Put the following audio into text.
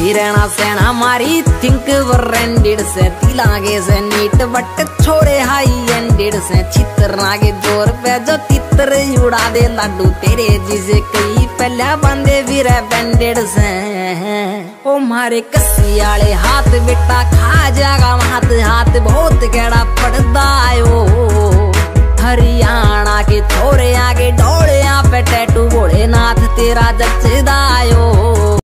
हिरणा सेना मारी think branded से तिलागे से नीट बट छोड़े हाई एंडेड से चित्र नागे जोर पे जो तितर उड़ा दे लाडू तेरे जिसे कई पहले बंदे भी रे बैंडेड से ओ मारे कसी आले हाथ बेटा खा जागा हाथ हाथ बहुत गड़ा पड़दा आयो